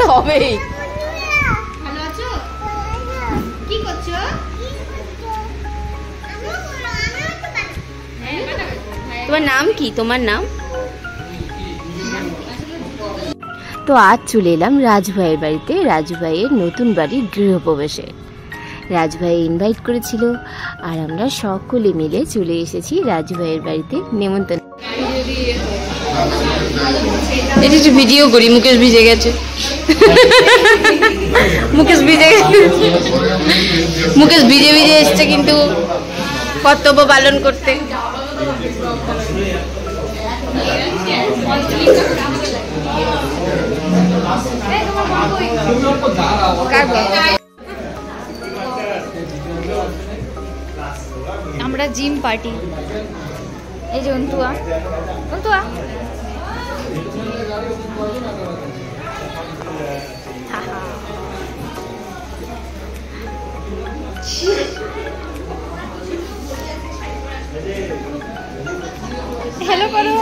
তো হবেই। ভালো আছো? কি করছো? তোমার নাম কি? তোমার নাম? তো আজ চলে এলাম রাজু ভাইয়ের বাড়িতে, রাজু ভাইয়ের নতুন বাড়ির গৃহপ্রবেশে। রাজু ভাই ইনভাইট করেছিল আর আমরা সকলে মিলে চলে এসেছি রাজু ভাইয়ের বাড়িতে নেমন্তন্ন। এটা একটু ভিডিও করি, মুকেশ ভিজে গেছে। মুকেশ ভিজে ভিজে এসছে কিন্তু কর্তব্য পালন করতে। আমরা জিম পার্টি। এই যে অন্তুয়া, অন্তুয়া হ্যালো করো।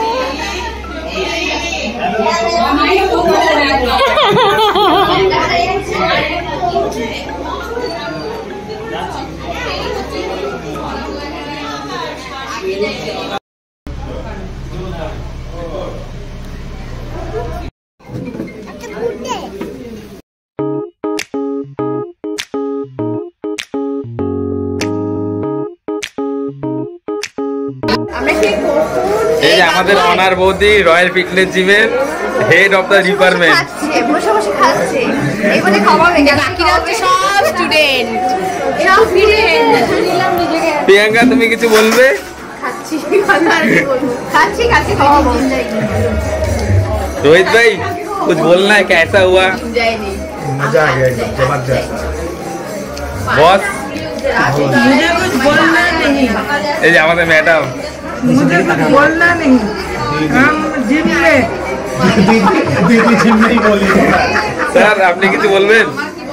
এই যে আমাদের অনার বৌদি রয়্যাল ফিটনেস জিমের হেড অফ দ্য ডিপার্টমেন্ট বসে বসে খাচ্ছে। এবারে খাওয়াবে না, বাকিরা হচ্ছে সব স্টুডেন্ট, সব স্টুডেন্ট। প্রিয়াঙ্কা তুমি কিছু বলবে? খাচ্ছি, খাচ্ছি खाচ্ছি खाओ। रोहित भाई कुछ बोलना है, कैसा हुआ? मजा आ गया, जबरदस्त बॉस। मुझे कुछ बोलना नहीं, ये हमारे मैडम, मुझे कुछ बोलना नहीं, हम जिम में दीदी जिम नहीं बोली सर आपने किसी बोलবেন?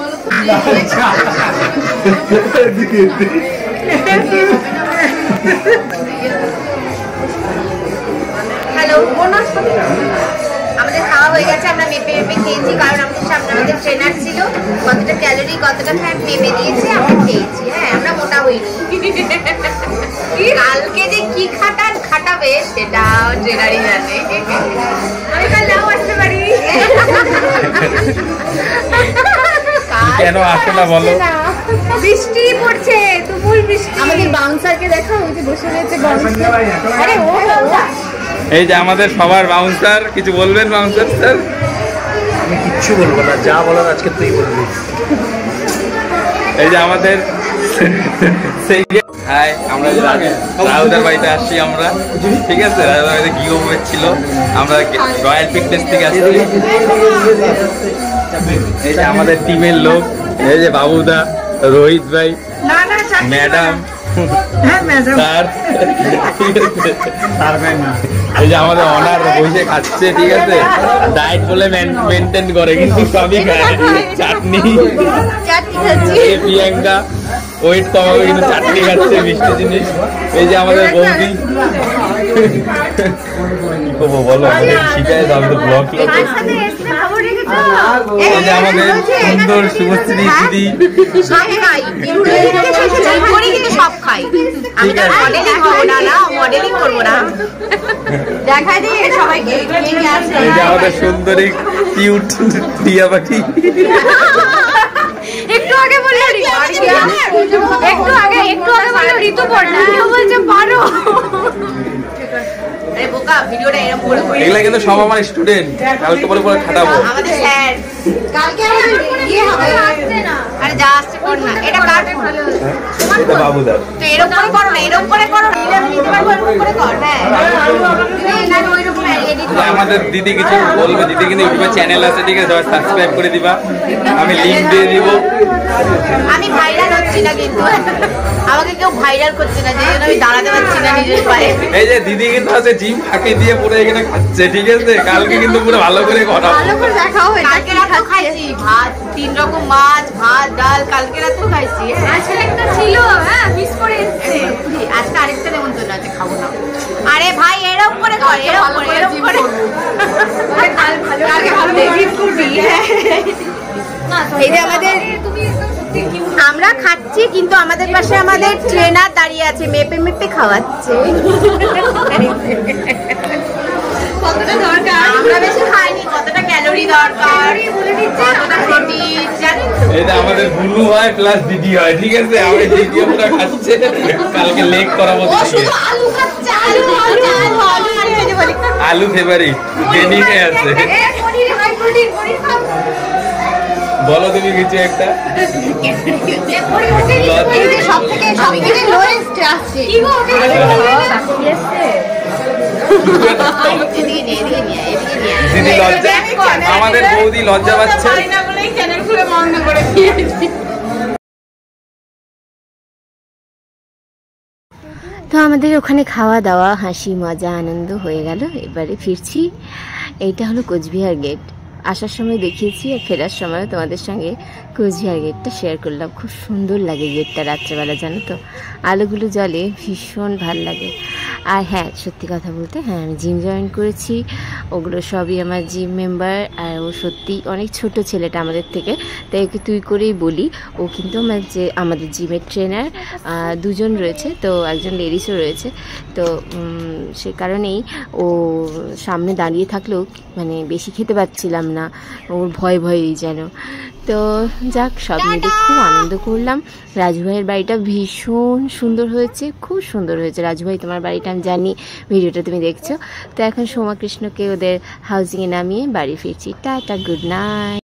হ্যালো, আমাদের খাওয়া হয়ে গেছে। আমরা মেপে মেপে খেয়েছি, কারণ আমাদের সামনে আমাদের ট্রেনার ছিল, কতটা ক্যালোরি কতটা ফ্যাট মেপে দিয়েছে, আমরা খেয়েছি। হ্যাঁ, আমরা মোটা হইনি। কালকে যে কি খাটাবে সেটা ট্রেনারই জানে। আমি কাল নাও আসতে পারি। কেন আসে না বলো? বৃষ্টি পড়ছে, তুমুল বৃষ্টি। আমাদের বাউন্সারকে দেখো, ওই যে বসে রয়েছে বাউন্সার। আরে ও এই যে আমাদের সবার বাউন্সার, কিছু বলবেন বাউন্সার স্যার? আমি কিচ্ছু বলবো না, যা বলার আজকে তুই বলবি। এই যে আমাদের হাই, আমরা রাহুদার বাড়িতে আসছি আমরা, ঠিক আছে? রাহুদার বাড়িতে গৃহপ্রবেশ ছিল, আমরা রয়্যাল ফিটনেস থেকে আসছি। এই যে আমাদের টিমের লোক, এই যে বাবুদা, রোহিত ভাই, ম্যাডাম, স্যার, এই যে আমাদের অনার বসে খাচ্ছে, ঠিক আছে? ডায়েট বলে মেনটেন করে কিন্তু সবই খায়। চাটনি, প্রিয়াঙ্কা ওয়েট কমাবে কিন্তু চাটনি খাচ্ছে, মিষ্টি জিনিস। এই যে আমাদের বৌদি, কি করবো বলো, আমাদের শিখায় তো, আমি তো ব্লগ করছি। এই যে আমাদের সুন্দর শুভশ্রী দিদি, সব খাই। আমি মডেলিং করবো না, মডেলিং করবো না, দেখাই দিই সবাইকে। এই যে আমাদের সুন্দরী কিউট টিয়া পাখি, একটু আগে বললো ঋতু পড়না, বলছে পারো। এগুলা কিন্তু সব আমার স্টুডেন্ট, কালকে পরে পরে খাটাবো। আমাদের স্যার কালকে ইয়ে হবে, আরে যা আসছে কর না। এটা কার ফোন? এটা বাবুদার। তো এরকম করে করো না, এরকম করে করো, নিলাম নিতে পারবো, এরকম করে কর। হ্যাঁ, না ওইরকম এডিট করো। আমাদের দিদি কিছু বলবে, দিদি কিন্তু ইউটিউবে চ্যানেল আছে, ঠিক আছে? সাবস্ক্রাইব করে দিবা, আমি লিংক দিয়ে দিব। আমি ভাইরাল হচ্ছি না কিন্তু, আমাকে কেউ ভাইরাল করছে না, যেই জন্য আমি দাঁড়াতে পারছি না নিজের পায়ে। এই যে দিদি কিন্তু আছে জিম ফাঁকি দিয়ে পুরো এখানে খাচ্ছে, ঠিক আছে? কালকে কিন্তু পুরো ভালো করে করা, ভালো করে দেখাও। কালকে রাতেও খাইছি ভাত, 3 রকম মাছ, ভাত, ডাল, কালকে রাতেও খাইছি। আজকে একটা ছিল, হ্যাঁ মিস করে এসেছে। আজকে আরেকটা নেমন্তন্ন আছে, খাবো না। আরে ভাই এরকম করে কর, এরকম করে, এরকম করে। কাল ভালো এই যে আমাদের আমরা খাচ্ছি কিন্তু আমাদের পাশে আমাদের ট্রেনার দাঁড়িয়ে আছে, মেপে মেপে খাওয়াচ্ছে। কতটা দরকার আমরা বেশি খাইনি, কতটা ক্যালোরি দরকার, কতটা প্রোটিন জানেন তো। এটা আমাদের বুলু হয় প্লাস দিদি হয়, ঠিক আছে? আমি দিদি পুরো খাচ্ছে, কালকে লেগ করাবো। ও শুধু আলু খাচ্ছে, আলু খাচ্ছে, আলু আলু খাচ্ছে বলি। আলু ফেভারিট, গেনিং এ আছে। পনির হাই প্রোটিন, পনির খাও। বলো তুমি কিছু একটা। সবথেকে লোয়েস্ট আসছে কি গো? দিদি লজ্জা, আমাদের বৌদি লজ্জা পাচ্ছে। তো আমাদের ওখানে খাওয়া দাওয়া, হাসি মজা আনন্দ হয়ে গেল। এবারে ফিরছি। এইটা হলো কোচবিহার গেট। আসার সময় দেখিয়েছি আর ফেরার সময় তোমাদের সঙ্গে কোচবিহার গেটটা শেয়ার করলাম। খুব সুন্দর লাগে গেটটা রাত্রেবেলা, জানো তো, আলোগুলো জ্বলে, ভীষণ ভাল লাগে। আর হ্যাঁ, সত্যি কথা বলতে, হ্যাঁ আমি জিম জয়েন করেছি, ওগুলো সবই আমার জিম মেম্বার। আর ও সত্যি অনেক ছোট ছেলেটা আমাদের থেকে, তাই ওকে তুই করেই বলি। ও কিন্তু আমাদের জিমের ট্রেনার দুজন রয়েছে, তো একজন লেডিসও রয়েছে। তো সে কারণেই ও সামনে দাঁড়িয়ে থাকলেও মানে বেশি খেতে পারছিলাম না, ওর ভয় ভয়েই যেন। তো যাক, সব মিলে খুব আনন্দ করলাম। রাজু ভাইয়ের বাড়িটা ভীষণ সুন্দর হয়েছে, খুব সুন্দর হয়েছে। রাজু ভাই, তোমার বাড়িটা আমি জানি, ভিডিওটা তুমি দেখছো। তো এখন সোমা কৃষ্ণকে ওদের হাউজিংয়ে নামিয়ে বাড়ি ফিরছি। Tata, good night.